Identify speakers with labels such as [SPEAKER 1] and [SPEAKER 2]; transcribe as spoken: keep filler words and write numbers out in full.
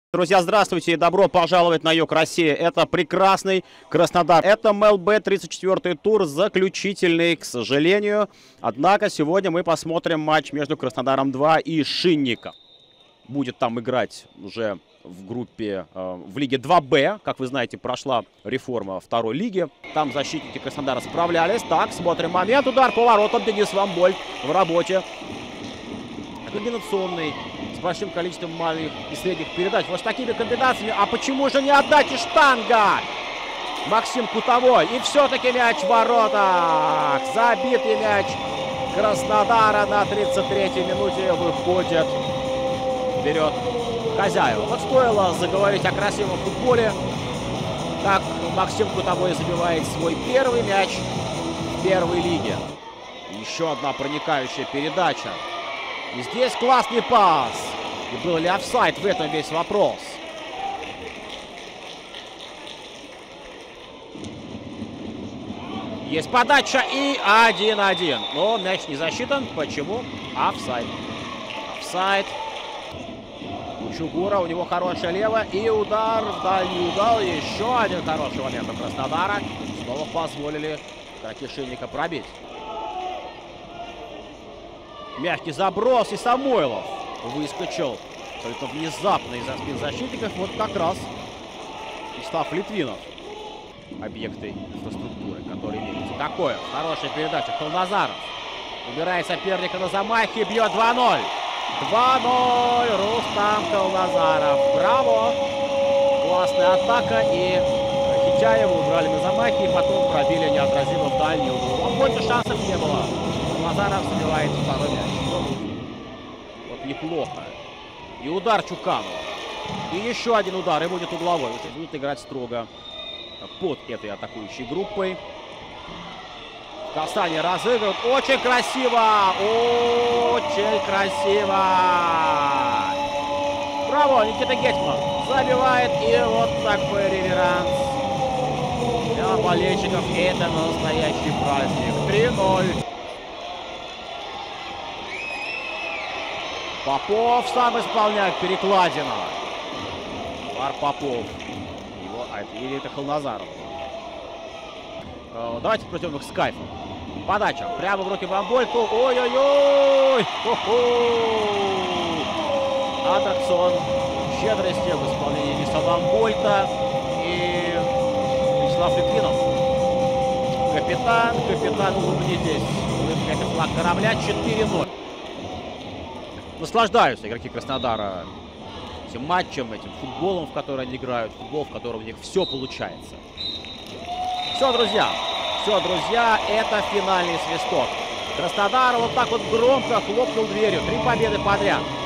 [SPEAKER 1] Друзья, здравствуйте и добро пожаловать на Юг России. Это прекрасный Краснодар. Это эм эл бэ тридцать четвёртый тур, заключительный, к сожалению. Однако сегодня мы посмотрим матч между Краснодаром два и Шинником. Будет там играть уже в группе, э, в лиге два бэ. Как вы знаете, прошла реформа второй лиги. Там защитники Краснодара справлялись. Так, смотрим момент. Удар по воротам. Денис Вамбольд в работе. Комбинационный, с большим количеством маленьких и средних передач. Вот с такими комбинациями. А почему же не отдать и штанга? Максим Кутовой. И все-таки мяч в воротах. Забитый мяч Краснодара на тридцать третьей минуте выходит вперед хозяева. Вот стоило заговорить о красивом футболе. Так Максим Кутовой забивает свой первый мяч в первой лиге. Еще одна проникающая передача. И здесь классный пас. И был ли офсайд, в этом весь вопрос. Есть подача и один один. Но мяч не засчитан. Почему? Офсайд. Офсайд. Чугура, у него хорошая левая. И удар в дальний угол. Еще один хороший момент у Краснодара. Снова позволили игроки Шинника пробить. Мягкий заброс, и Самойлов выскочил только внезапно из-за спин защитников. Вот как раз Вячеслав Литвинов. Объекты инфраструктуры, которые имеются. Такое. Хорошая передача. Холназаров убирает соперника на замахе. Бьет два ноль. два ноль. Рустам Холназаров. Браво. Классная атака. И Хичаева убрали на замахе. И потом пробили неотразимо в дальний угол. А больше шансов не было. Холназаров забивает второй мяч. Вот неплохо. И удар Чуканова. И еще один удар. И будет угловой. Уже будут играть строго под этой атакующей группой. Касание разыгрывают. Очень красиво. Очень красиво. Браво, Никита Гетман забивает. И вот такой реверанс. Для болельщиков это настоящий праздник. три ноль. Попов сам исполняет перекладину. Пар Попов. Его, а это, или это Холназаров. Э, давайте против их с кайфом. Подача. Прямо в руки Вамбольту. Ой-ой-ой! Аттракцион щедрости в исполнении Дениса Вамбольта и Вячеслав Литвинов. Капитан, капитан, улыбнитесь. Улыбнитесь, флаг корабля. четыре ноль. Наслаждаются игроки Краснодара этим матчем, этим футболом, в который они играют. Футбол, в котором у них все получается. Все, друзья. Все, друзья, это финальный свисток. Краснодар вот так вот громко хлопнул дверью. Три победы подряд.